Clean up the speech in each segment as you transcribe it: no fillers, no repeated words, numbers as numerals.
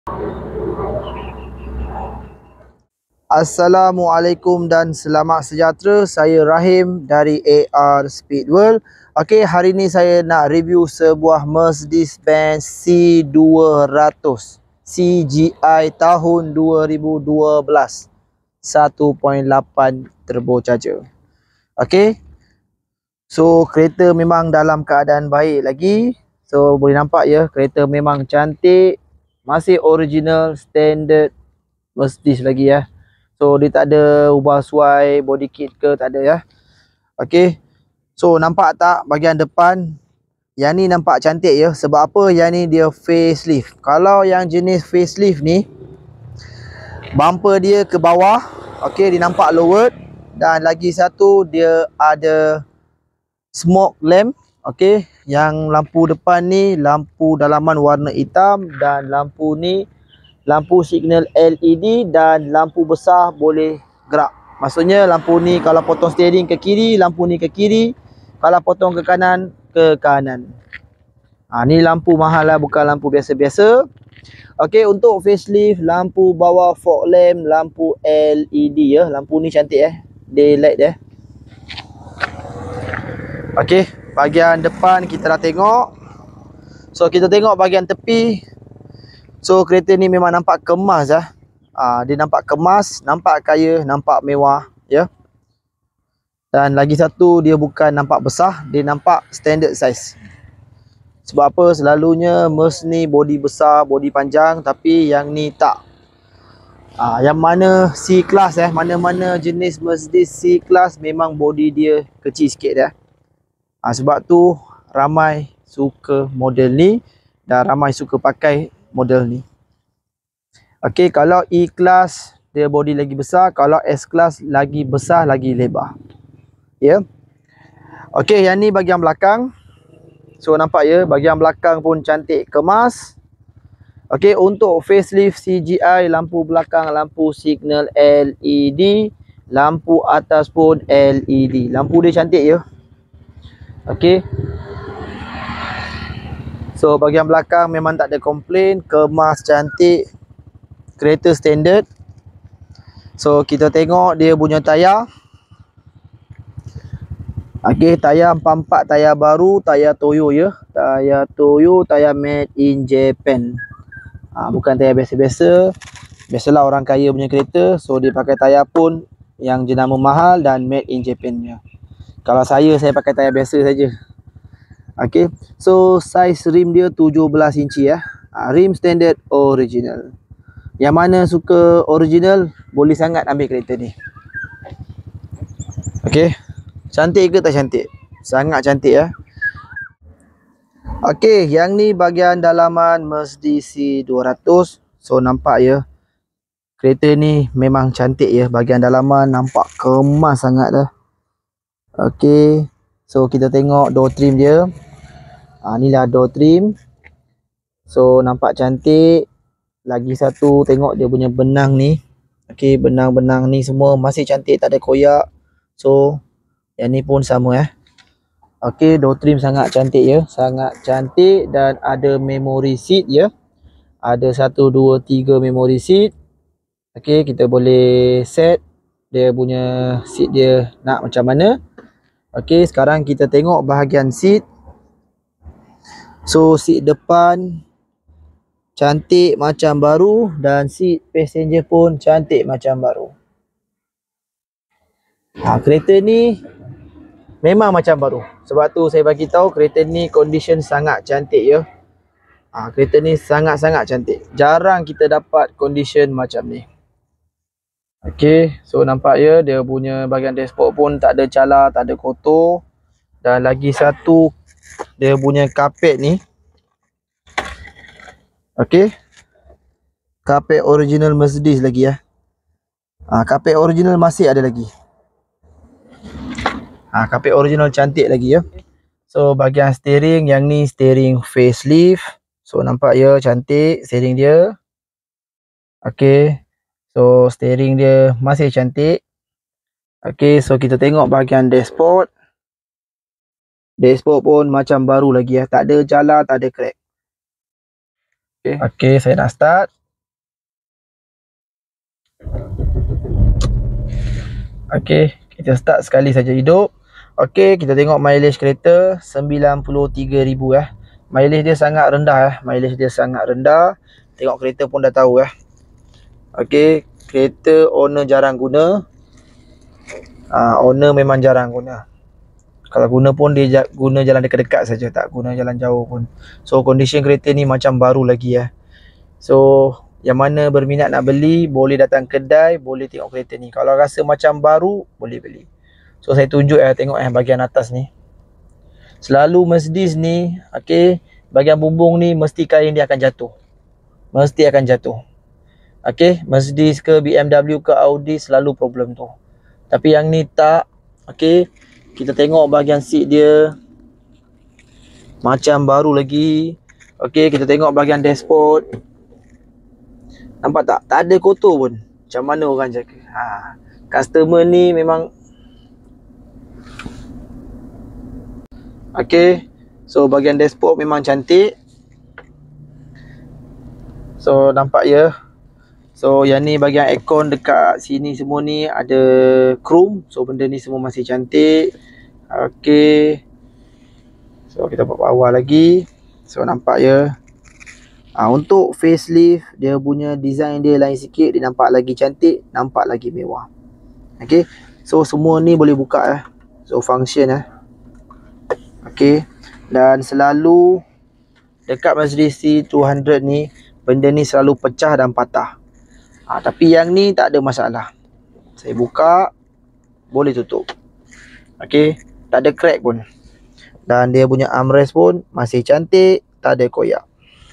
Assalamualaikum dan selamat sejahtera. Saya Rahim dari AR Speed World. Okey, hari ni saya nak review sebuah Mercedes-Benz C200 CGI tahun 2012 1.8 turbocharger. Okey. So kereta memang dalam keadaan baik lagi. So boleh nampak ya, kereta memang cantik, masih original standard Mercedes lagi ya. So dia tak ada ubah suai body kit ke, tak ada ya. Okey. So nampak tak bahagian depan? Yang ni nampak cantik ya. Sebab apa? Yang ni dia facelift. Kalau yang jenis facelift ni, bumper dia ke bawah. Okey, dia nampak lowered. Dan lagi satu, dia ada smoke lamp. Okey, yang lampu depan ni lampu dalaman warna hitam. Dan lampu ni lampu signal LED dan lampu besar boleh gerak. Maksudnya lampu ni kalau potong steering ke kiri, lampu ni ke kiri. Kalau potong ke kanan, ke kanan. Ni lampu mahal lah, bukan lampu biasa-biasa. Okey, untuk facelift, lampu bawah fog lamp, lampu LED ya. Lampu ni cantik daylight dia. Okey, bahagian depan kita dah tengok. So kita tengok bahagian tepi. So kereta ni memang nampak kemas lah. Dia nampak kemas, nampak kaya, nampak mewah ya. Dan lagi satu, dia bukan nampak besar, dia nampak standard size. Sebab apa? Selalunya Merc ni body besar, body panjang, tapi yang ni tak. Yang mana C-Class mana-mana jenis Mercedes C-Class memang body dia kecil sikit dah. Sebab tu ramai suka model ni dan ramai suka pakai model ni. Okey, kalau E-Class dia body lagi besar, kalau S-Class lagi besar, lagi lebar. Ya. Okey, yang ni bahagian belakang. So nampak ya, bahagian belakang pun cantik, kemas. Okey, untuk facelift CGI, lampu belakang lampu signal LED, lampu atas pun LED. Lampu dia cantik ya. Okey. So bahagian belakang memang tak ada komplain, kemas, cantik. Kereta standard. So kita tengok dia punya tayar. Okey, tayar 44, tayar baru, tayar Toyo ya. Tayar Toyo, tayar made in Japan. Bukan tayar biasa-biasa. Biasalah orang kaya punya kereta, so dia pakai tayar pun yang jenama mahal dan made in Japan punya. Kalau saya pakai tayar biasa saja. Okey, so size rim dia 17 inci ya. Rim standard original. Yang mana suka original boleh sangat ambil kereta ni. Okey, cantik ke tak cantik? Sangat cantik ya. Okey, yang ni bahagian dalaman Mercedes C200. So nampak ya, kereta ni memang cantik ya. Bahagian dalaman nampak kemas sangat dah. Okey, so kita tengok door trim dia. Inilah door trim. So nampak cantik. Lagi satu, tengok dia punya benang ni. Okey, benang-benang ni semua masih cantik, tak ada koyak. So yang ni pun sama ya. Okey, door trim sangat cantik ya. Sangat cantik dan ada memory seat ya. Ada 1, 2, 3 memory seat. Okey, kita boleh set dia punya seat dia nak macam mana. Okey, sekarang kita tengok bahagian seat. So seat depan cantik macam baru dan seat passenger pun cantik macam baru. Kereta ni memang macam baru. Sebab tu saya bagi tahu kereta ni condition sangat cantik ya. Kereta ni sangat-sangat cantik. Jarang kita dapat condition macam ni. Okey, so nampak ya, dia punya bahagian dashboard pun tak ada cala, tak ada kotor. Dan lagi satu, dia punya kapet ni. Okey. Kapet original Mercedes lagi ya. Kapet original masih ada lagi. Kapet original cantik lagi ya. So bahagian steering, yang ni steering facelift. So nampak ya, cantik steering dia. Okey. So steering dia masih cantik. Okey, so kita tengok bahagian dashboard. Dashboard pun macam baru lagi ya. Tak ada jala, tak ada crack. Okey, saya nak start. Okey, kita start sekali saja hidup. Okey, kita tengok mileage kereta 93,000 Mileage dia sangat rendah Mileage dia sangat rendah. Tengok kereta pun dah tahu Okey, kereta owner jarang guna. Owner memang jarang guna. Kalau guna pun dia guna jalan dekat-dekat saja, tak guna jalan jauh pun. So condition kereta ni macam baru lagi So yang mana berminat nak beli, boleh datang kedai, boleh tengok kereta ni. Kalau rasa macam baru, boleh beli. So saya tunjuk tengok bahagian atas ni. Selalu Mercedes ni, okey, bahagian bumbung ni mesti kain dia akan jatuh. Mesti akan jatuh. Okey, Mercedes ke BMW ke Audi selalu problem tu. Tapi yang ni tak. Okey, kita tengok bahagian seat dia macam baru lagi. Okey, kita tengok bahagian dashboard. Nampak tak? Tak ada kotor pun. Macam mana orang jaga? Customer ni memang. Okey, so bahagian dashboard memang cantik. So nampak So yang ni bahagian aircon dekat sini semua ni ada chrome. So benda ni semua masih cantik. Okey. So kita buat bawah lagi. So nampak untuk facelift dia punya design dia lain sikit, dia nampak lagi cantik, nampak lagi mewah. Okey. So semua ni boleh buka So function Okey. Dan selalu dekat Mercedes C200 ni benda ni selalu pecah dan patah. Tapi yang ni tak ada masalah. Saya buka, boleh tutup. Okey, tak ada crack pun. Dan dia punya armrest pun masih cantik, tak ada koyak.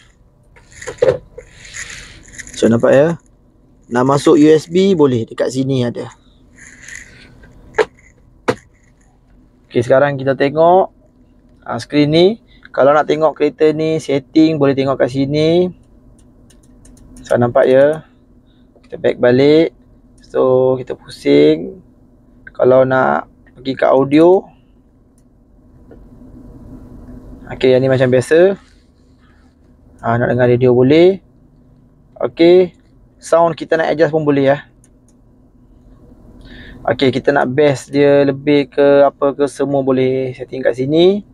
So nampak nak masuk USB boleh, dekat sini ada. Okey, sekarang kita tengok skrin ni. Kalau nak tengok kereta ni setting, boleh tengok kat sini. So nampak kita back balik. So kita pusing. Kalau nak pergi ke audio, okey, yang ni macam biasa. Nak dengar radio boleh. Okey, sound kita nak adjust pun boleh Okey, kita nak bass dia lebih ke apa ke, semua boleh setting kat sini.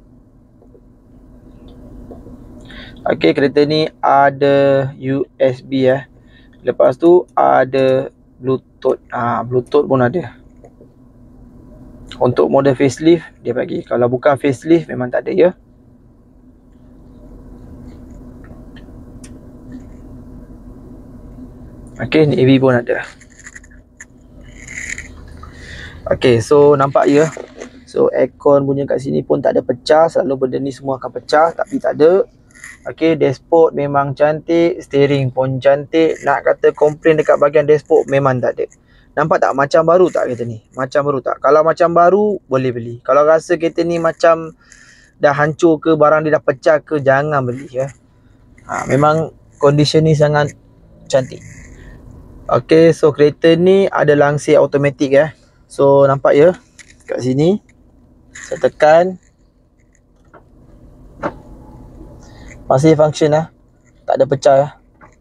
Okey, kereta ni ada USB Lepas tu ada Bluetooth. Bluetooth pun ada. Untuk mode facelift dia bagi. Kalau bukan facelift memang tak ada Okey, ni EV pun ada. Okey, so nampak So aircon punya kat sini pun tak ada pecah. Selalu benda ni semua akan pecah, tapi tak ada. Okey, dashboard memang cantik, steering pun cantik. Nak kata komplain dekat bahagian dashboard memang tak ada. Nampak tak macam baru tak kereta ni? Macam baru tak? Kalau macam baru boleh beli. Kalau rasa kereta ni macam dah hancur ke, barang dia dah pecah ke, jangan beli memang condition ni sangat cantik. Okey, so kereta ni ada langsir automatik So nampak kat sini. Saya tekan. Masih function tak ada pecah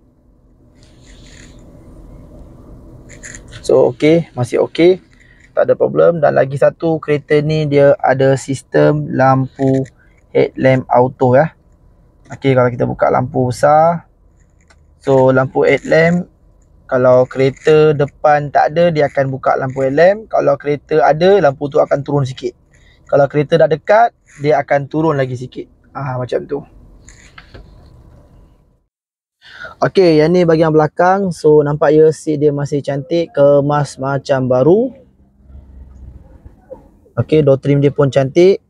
So okey, masih okey, tak ada problem. Dan lagi satu, kereta ni dia ada sistem lampu headlamp auto Okey, kalau kita buka lampu besar, so lampu headlamp, kalau kereta depan tak ada, dia akan buka lampu headlamp. Kalau kereta ada, lampu tu akan turun sikit. Kalau kereta dah dekat, dia akan turun lagi sikit. Macam tu. Okey, yang ni bahagian belakang. So nampak seat dia masih cantik, kemas macam baru. Okey, door trim dia pun cantik.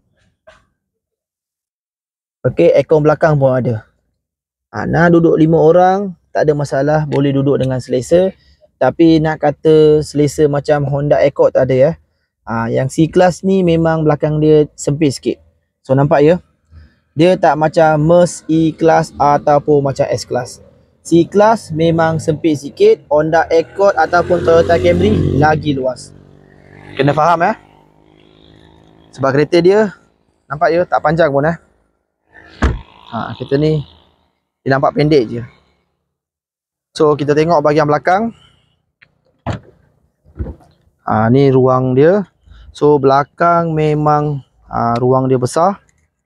Okey, aircon belakang pun ada. Nak duduk 5 orang, tak ada masalah, boleh duduk dengan selesa. Tapi nak kata selesa macam Honda Accord tak ada Yang C-Class ni memang belakang dia sempit sikit. So nampak dia tak macam Merc E-Class ataupun macam S-Class. C-Class memang sempit sikit. Honda Accord ataupun Toyota Camry lagi luas. Kena faham sebab kereta dia nampak tak panjang pun kereta ni dia nampak pendek je. So kita tengok bahagian belakang. Ni ruang dia. So belakang memang ruang dia besar.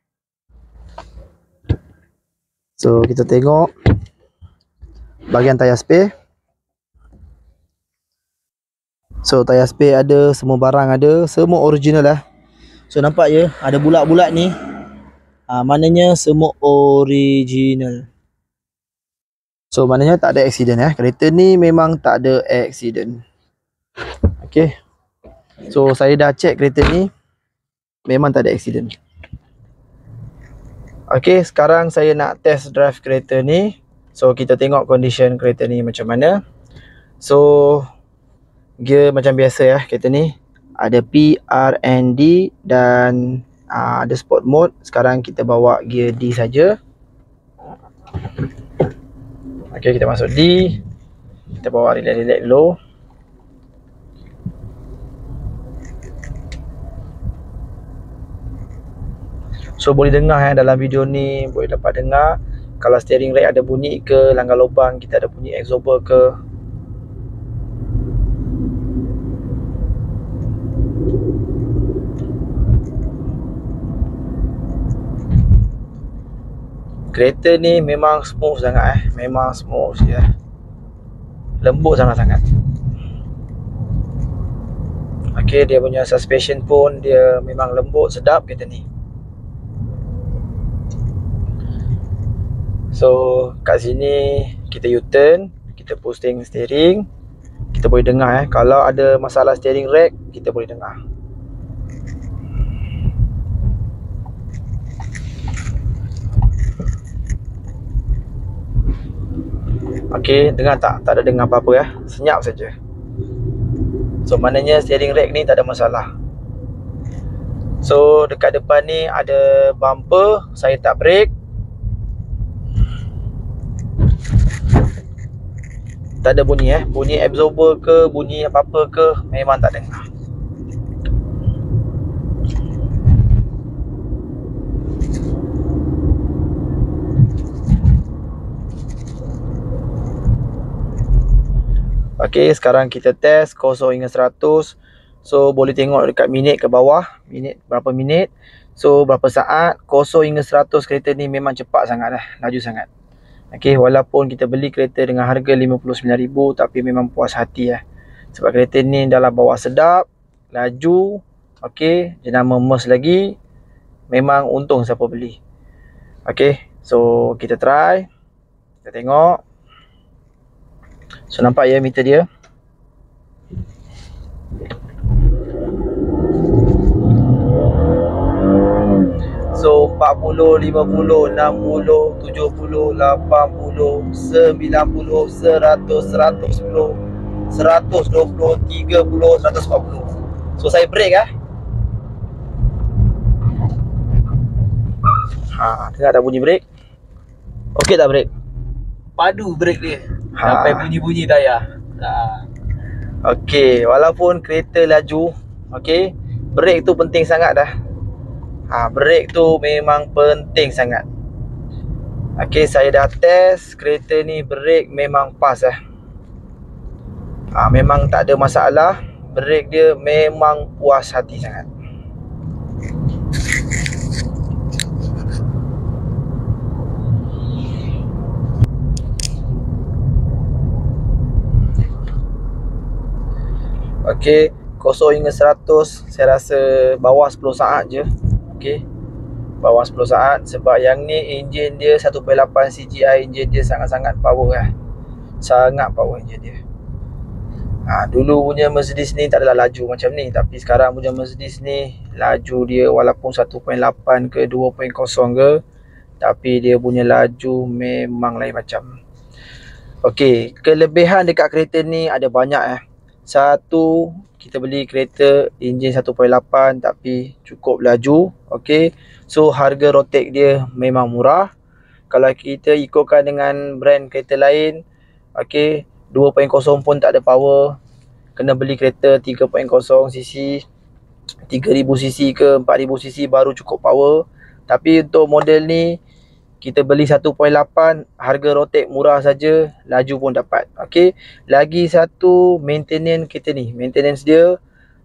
So kita tengok bahagian tayar spare. So tayar spare ada, semua barang ada, semua original lah. So nampak je ada bulat-bulat ni. Maknanya semua original. So maknanya tak ada accident Kereta ni memang tak ada accident. Okay. So saya dah check kereta ni, memang tak ada accident. Okay, sekarang saya nak test drive kereta ni. So kita tengok condition kereta ni macam mana. So gear macam biasa kereta ni. Ada P, R and D dan ada sport mode. Sekarang kita bawa gear D saja. Okay, kita masuk D. Kita bawa relax-relax dulu. So boleh dengar dalam video ni, boleh dapat dengar kalau steering rack ada bunyi ke, langgar lubang kita ada bunyi absorber ke. Kereta ni memang smooth sangat memang smooth je. Lembut sangat-sangat. Okay, dia punya suspension pun dia memang lembut, sedap kereta ni. So kat sini kita U-turn, kita posting steering. Kita boleh dengar kalau ada masalah steering rack, kita boleh dengar. Okay, dengar tak? Tak ada dengar apa-apa senyap saja. So maknanya steering rack ni tak ada masalah. So dekat depan ni ada bumper, saya tak brake. Tak ada bunyi bunyi absorber ke, bunyi apa-apa ke, memang tak dengar. Okay, sekarang kita test 0 hingga 100. So boleh tengok dekat minit ke bawah, minit berapa minit. So berapa saat, 0 hingga 100 kereta ni memang cepat sangat laju sangat. Okay, walaupun kita beli kereta dengan harga RM59,000 tapi memang puas hati sebab kereta ni dalam bawah sedap, laju. Okay, jenama Merc lagi. Memang untung siapa beli. Okay, so kita try. Kita tengok. So nampak meter dia. So 40, 50, 60, 70, 80, 90, 100, 110, 120, 30, 140. So saya break dengar tak bunyi break? Okey tak break? Padu break dia. Sampai bunyi-bunyi tayar. Okey, walaupun kereta laju, okey, break tu penting sangat break tu memang penting sangat. Okey, saya dah test kereta ni, break memang pas memang tak ada masalah. Break dia memang puas hati sangat. Okey, 0 hingga 100 saya rasa bawah 10 saat je. Okey, bawah 10 saat. Sebab yang ni enjin dia 1.8 CGI, enjin dia sangat-sangat power sangat power enjin dia. Dulu punya Mercedes ni tak adalah laju macam ni, tapi sekarang punya Mercedes ni laju dia walaupun 1.8 ke 2.0 ke, tapi dia punya laju memang lain macam. Okey, kelebihan dekat kereta ni ada banyak Satu, kita beli kereta enjin 1.8 tapi cukup laju. Okey, so harga rotek dia memang murah. Kalau kita ikutkan dengan brand kereta lain, okey, 2.0 pun tak ada power. Kena beli kereta 3.0 cc, 3000 cc ke 4000 cc baru cukup power. Tapi untuk model ni kita beli 1.8, harga rotek murah saja, laju pun dapat. Okey, lagi satu maintenance kereta ni. Maintenance dia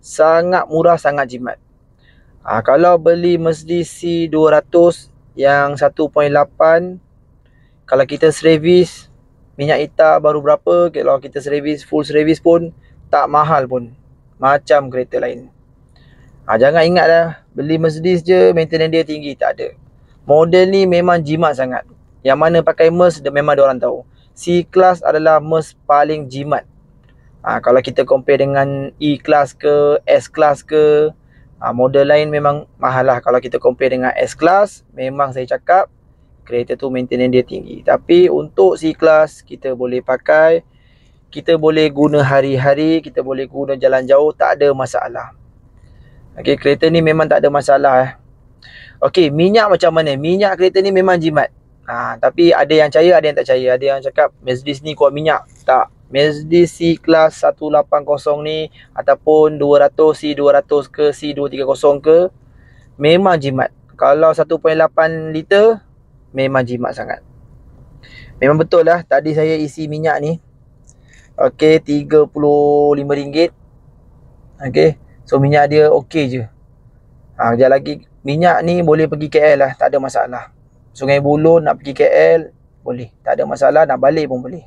sangat murah, sangat jimat. Kalau beli Mercedes C200 yang 1.8, kalau kita servis minyak hitam baru berapa, kalau kita servis full servis pun tak mahal pun macam kereta lain. Jangan ingat dah beli Mercedes je maintenance dia tinggi, tak ada. Model ni memang jimat sangat. Yang mana pakai Merc memang diorang tahu. C-Class adalah Merc paling jimat. Kalau kita compare dengan E-Class ke S-Class ke, model lain memang mahal lah. Kalau kita compare dengan S-Class, memang saya cakap kereta tu maintenance dia tinggi. Tapi untuk C-Class kita boleh pakai, kita boleh guna hari-hari, kita boleh guna jalan jauh, tak ada masalah. Okey, kereta ni memang tak ada masalah. Okey, minyak macam mana? Minyak kereta ni memang jimat. Tapi ada yang percaya, ada yang tak percaya. Ada yang cakap Mercedes ni kuat minyak. Tak. Mercedes C-Class 180 ni ataupun 200, C200 ke C230 ke, memang jimat. Kalau 1.8 liter, memang jimat sangat. Memang betul lah, tadi saya isi minyak ni, okey, RM35. Okey, so minyak dia okey je. Sekejap lagi minyak ni boleh pergi KL lah, tak ada masalah. Sungai Buloh nak pergi KL boleh, tak ada masalah. Nak balik pun boleh.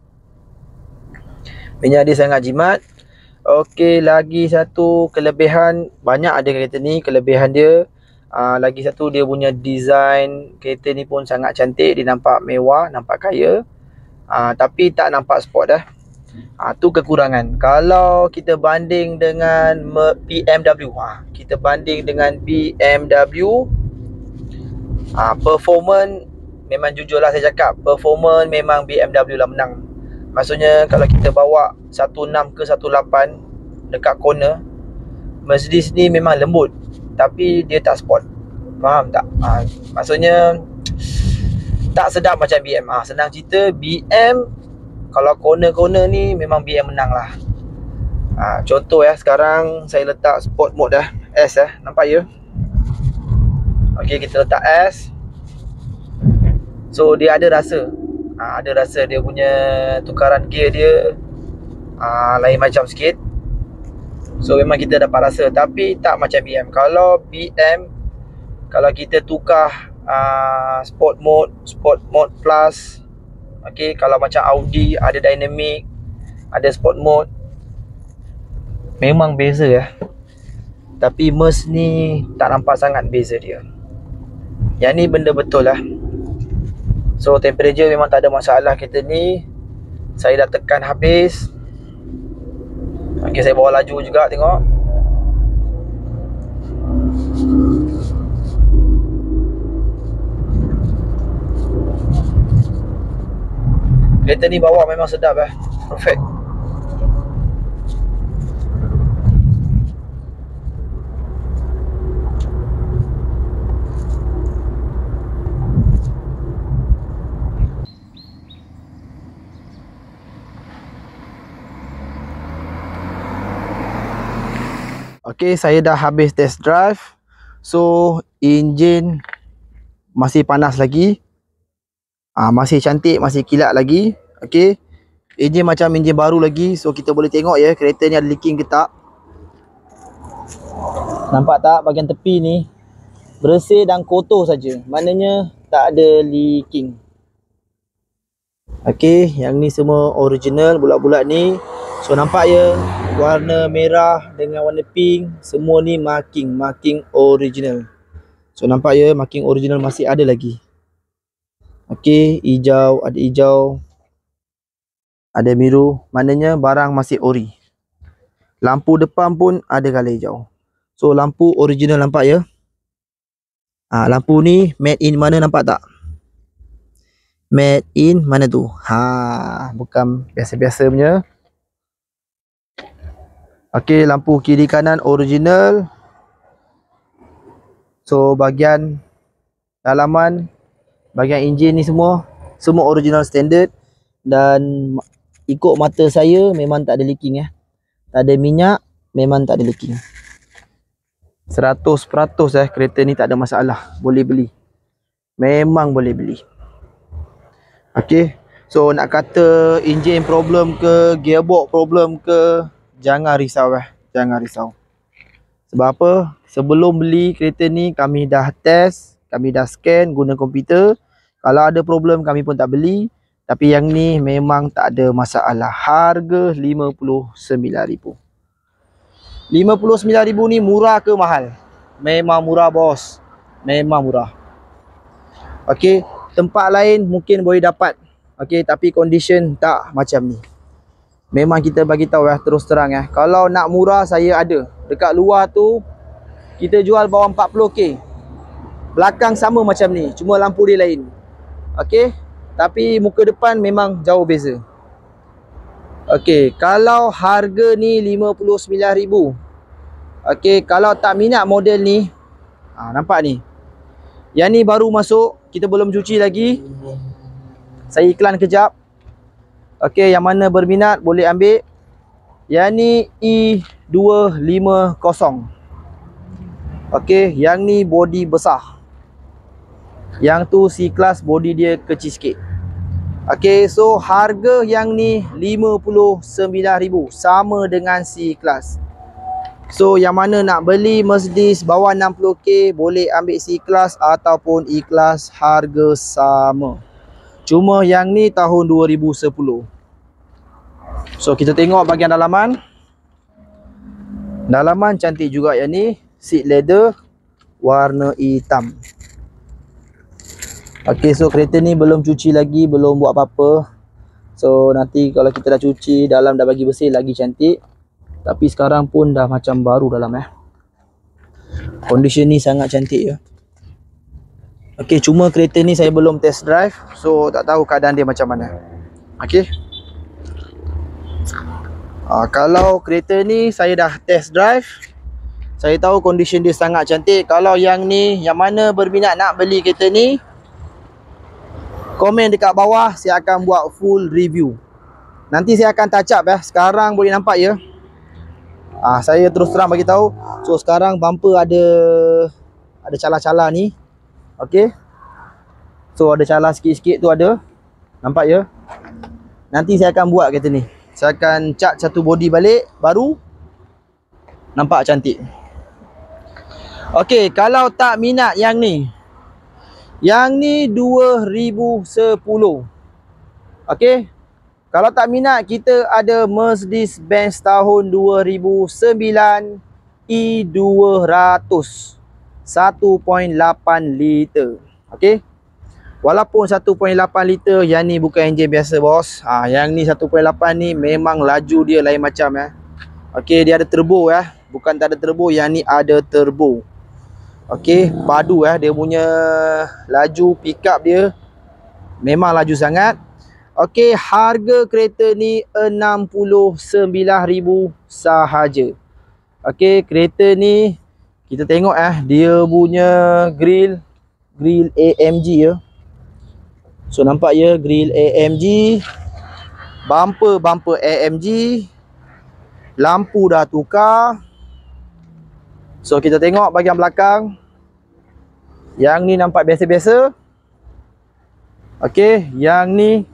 Minyak dia sangat jimat. Okey, lagi satu kelebihan, banyak ada kereta ni kelebihan dia. Lagi satu, dia punya design kereta ni pun sangat cantik. Dia nampak mewah, nampak kaya, tapi tak nampak sport dah. Tu kekurangan. Kalau kita banding dengan BMW, kita banding dengan BMW, performance memang, jujurlah saya cakap, performance memang BMW lah menang. Maksudnya kalau kita bawa 16 ke 18 dekat corner, Mercedes ni memang lembut, tapi dia tak sport. Faham tak? Maksudnya tak sedap macam BM. Senang cerita, BM kalau corner-corner ni memang BM menang lah. Contoh sekarang saya letak sport mode dah, S nampak ya? Okey, kita letak S. So dia ada rasa. Ada rasa dia punya tukaran gear dia lain macam sikit. So memang kita dapat rasa, tapi tak macam BM. Kalau BM, kalau kita tukar sport mode plus, okey, kalau macam Audi ada dynamic, ada sport mode, memang beza Tapi Merc ni tak nampak sangat beza dia. Yang ni benda betul lah. So temperature memang tak ada masalah kereta ni. Saya dah tekan habis. Okey, saya bawa laju juga, tengok. Kereta ni bawa memang sedap perfect. Okey, saya dah habis test drive. So enjin masih panas lagi. Masih cantik, masih kilat lagi. Okey, enjin macam enjin baru lagi. So kita boleh tengok kereta ni ada leaking ke tak. Nampak tak bahagian tepi ni bersih dan kotor saja. Maknanya tak ada leaking. Okey, yang ni semua original, bulat-bulat ni. So nampak warna merah dengan warna pink, semua ni marking original. So nampak marking original masih ada lagi. Okey, hijau, ada biru, maknanya barang masih ori. Lampu depan pun ada color hijau. So lampu original, nampak lampu ni made in mana, nampak tak? Made in mana tu? Bukan biasa-biasa punya. Okey, lampu kiri kanan original. So bahagian dalaman, bahagian enjin ni semua original standard. Dan ikut mata saya memang tak ada leaking tak ada minyak, memang tak ada leaking. 100% kereta ni tak ada masalah, boleh beli. Memang boleh beli. Okey, so nak kata enjin problem ke, gearbox problem ke, jangan risau jangan risau. Sebab apa? Sebelum beli kereta ni kami dah test, kami dah scan guna komputer. Kalau ada problem kami pun tak beli. Tapi yang ni memang tak ada masalah. Harga RM59,000. RM59,000 ni murah ke mahal? Memang murah bos. Memang murah. Okey, tempat lain mungkin boleh dapat. Okey, tapi condition tak macam ni. Memang kita bagi tahu terus terang kalau nak murah saya ada. Dekat luar tu kita jual bawah 40k. Belakang sama macam ni, cuma lampu dia lain. Okey, tapi muka depan memang jauh beza. Okey, kalau harga ni RM59,000. Okey, kalau tak minat model ni, nampak ni. Yang ni baru masuk, kita belum cuci lagi. Saya iklan kejap. Okey, yang mana berminat boleh ambil. Yang ni E250. Okey, yang ni body besar. Yang tu C-Class body dia kecil sikit. Okey, so harga yang ni RM59,000 sama dengan C-Class. So yang mana nak beli Mercedes bawah 60k boleh ambil C-Class ataupun E-Class, harga sama. Cuma yang ni tahun 2010. So kita tengok bahagian dalaman. Dalaman cantik juga yang ni. Seat leather warna hitam. Okey, so kereta ni belum cuci lagi, belum buat apa-apa. So nanti kalau kita dah cuci, dalam dah bagi bersih lagi cantik. Tapi sekarang pun dah macam baru dalam Condition ni sangat cantik ya. Okey, cuma kereta ni saya belum test drive, so tak tahu keadaan dia macam mana. Okey. Kalau kereta ni saya dah test drive, saya tahu condition dia sangat cantik. Kalau yang ni, yang mana berminat nak beli kereta ni, komen dekat bawah, saya akan buat full review. Nanti saya akan touch up Sekarang boleh nampak ya. Saya terus terang bagi tahu. So sekarang bumper ada cala-cala ni. Okey. So ada cala sikit-sikit tu ada. Nampak ya? Nanti saya akan buat kereta ni. Saya akan cat satu body balik baru. Nampak cantik. Okey, kalau tak minat yang ni. Yang ni 2010. Okey. Kalau tak minat, kita ada Mercedes-Benz tahun 2009 E200 1.8 liter. Okey. Walaupun 1.8 liter, yang ni bukan enjin biasa bos. Yang ni 1.8 ni memang laju dia lain macam Okey, dia ada turbo Bukan tak ada turbo, yang ni ada turbo. Okey, padu dia punya laju pick up dia memang laju sangat. Okey, harga kereta ni RM69,000 sahaja. Okey, kereta ni kita tengok dia punya grill AMG ya. So nampak ya, grill AMG, bumper AMG, lampu dah tukar. So kita tengok bahagian belakang. Yang ni nampak biasa-biasa. Okey, yang ni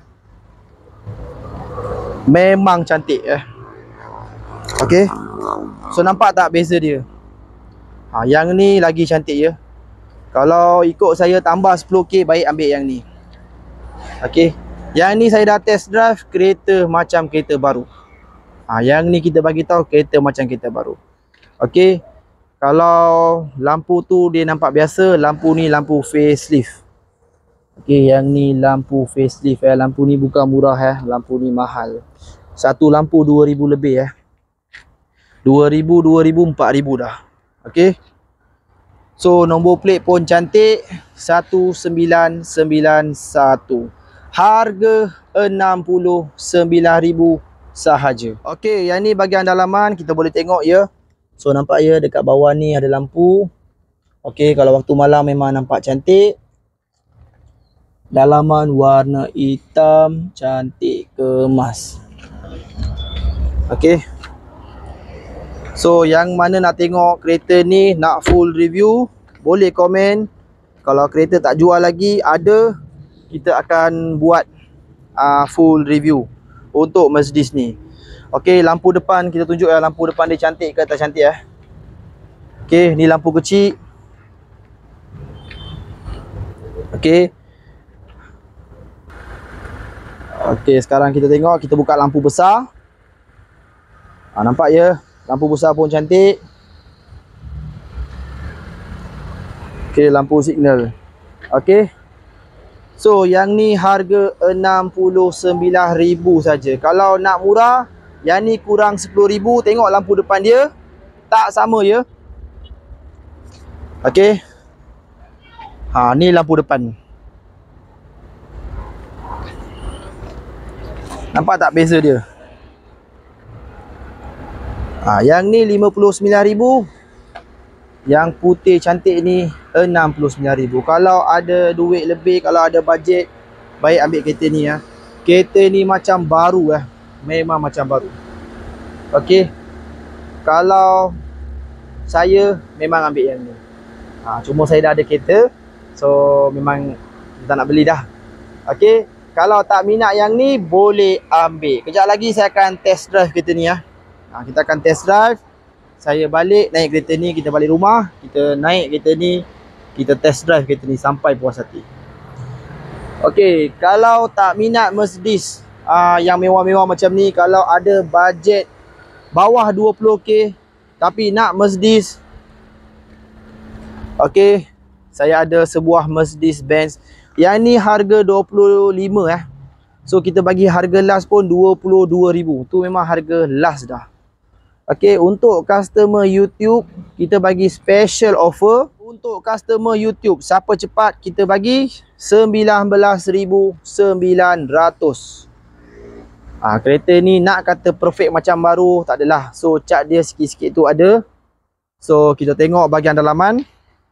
memang cantik Okey. So nampak tak beza dia? Yang ni lagi cantik ya. Kalau ikut saya tambah 10k, baik ambil yang ni. Okey. Yang ni saya dah test drive, kereta macam kereta baru. Yang ni kita bagi tahu kereta macam kereta baru. Okey. Kalau lampu tu dia nampak biasa, lampu ni lampu facelift. Okey, yang ni lampu facelift lampu ni bukan murah lampu ni mahal. Satu lampu 2000 lebih 2000, 4000 dah. Okey. So nombor plate pun cantik, 1991. Harga RM69,000 sahaja. Okey, yang ni bahagian dalaman kita boleh tengok ya. So nampak ya, dekat bawah ni ada lampu. Okey, kalau waktu malam memang nampak cantik. Dalaman warna hitam, cantik kemas. Okey. So yang mana nak tengok kereta ni, nak full review, boleh komen. Kalau kereta tak jual lagi, ada, kita akan buat full review untuk Mercedes ni. Okey, lampu depan kita tunjuk lampu depan dia cantik ke tak cantik Okey, ni lampu kecil. Okey. Okey, sekarang kita tengok, kita buka lampu besar. Nampak ya? Lampu besar pun cantik. Okey, lampu signal. Okey. So, yang ni harga 69,000 saja. Kalau nak murah, yang ni kurang 10,000. Tengok lampu depan dia. Tak sama ya. Okey. Ni lampu depan. Nampak tak beza dia? Yang ni 59,000. Yang putih cantik ni 69,000. Kalau ada duit lebih, kalau ada bajet, baik ambil kereta ni ya. Kereta ni macam baru ya. Memang macam baru. Okey. Kalau saya memang ambil yang ni. Cuma saya dah ada kereta, so memang tak nak beli dah. Okey. Kalau tak minat yang ni, boleh ambil. Kejap lagi saya akan test drive kereta ni ya. Kita akan test drive. Saya balik, naik kereta ni, kita balik rumah. Kita naik kereta ni, kita test drive kereta ni sampai puas hati. Okey, kalau tak minat Mercedes yang mewah-mewah macam ni, kalau ada bajet bawah 20k tapi nak Mercedes, okey, saya ada sebuah Mercedes-Benz. Yang ni harga 25 ya. So kita bagi harga last pun 22,000. Tu memang harga last dah. Okey, untuk customer YouTube kita bagi special offer. Untuk customer YouTube siapa cepat kita bagi 19,900. Kereta ni nak kata perfect macam baru tak adalah. So cat dia sikit-sikit tu ada. So kita tengok bahagian dalaman.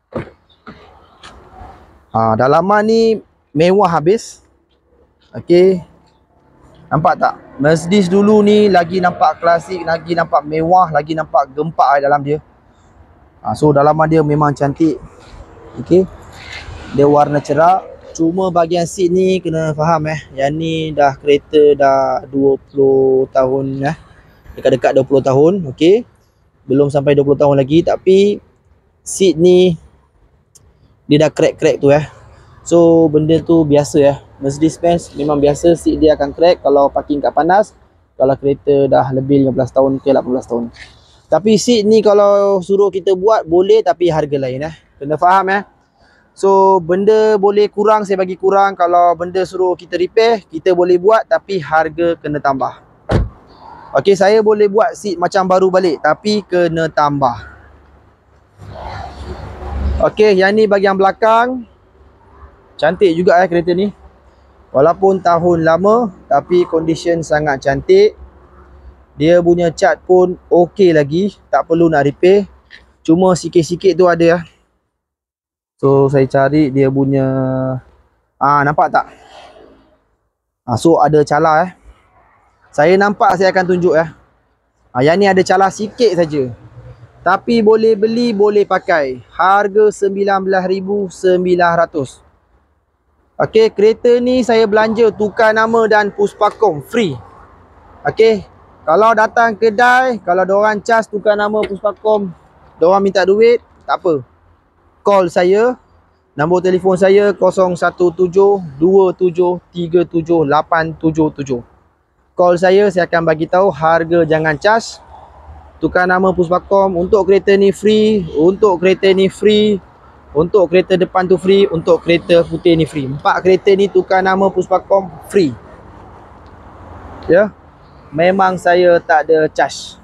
Dalaman ni mewah habis. Okey. Nampak tak? Mercedes dulu ni lagi nampak klasik, lagi nampak mewah, lagi nampak gempak dalam dia. So dalaman dia memang cantik. Okey. Dia warna cerah. Cuma bahagian seat ni kena faham yang ni dah kereta dah 20 tahun dekat-dekat 20 tahun. Okey. Belum sampai 20 tahun lagi tapi seat ni dia dah crack-crack tu So benda tu biasa Mercedes-Benz memang biasa seat dia akan crack kalau parking kat panas. Kalau kereta dah lebih 15 tahun ke 18 tahun. Tapi seat ni kalau suruh kita buat boleh tapi harga lain Kena faham So benda boleh kurang saya bagi kurang. Kalau benda suruh kita repair kita boleh buat tapi harga kena tambah. Okey, saya boleh buat seat macam baru balik tapi kena tambah. Okey, yang ni bahagian belakang. Cantik juga kereta ni. Walaupun tahun lama tapi condition sangat cantik. Dia punya cat pun okey lagi, tak perlu nak repair. Cuma sikit-sikit tu ada So saya cari dia punya nampak tak? So ada cala Saya nampak saya akan tunjuk yang ni ada cala sikit saja. Tapi boleh beli, boleh pakai. Harga 19,900. Okey, kereta ni saya belanja tukar nama dan Puspakom free. Okey, kalau datang kedai, kalau diorang charge tukar nama Puspakom, diorang minta duit, tak apa. Call saya. Nombor telefon saya 017-2737-877. Call saya akan bagi tahu harga jangan charge. Tukar nama Puspakom. Untuk kereta ni free, untuk kereta ni free, untuk kereta depan tu free, untuk kereta putih ni free. 4 kereta ni tukar nama Puspakom free. Memang saya tak ada charge.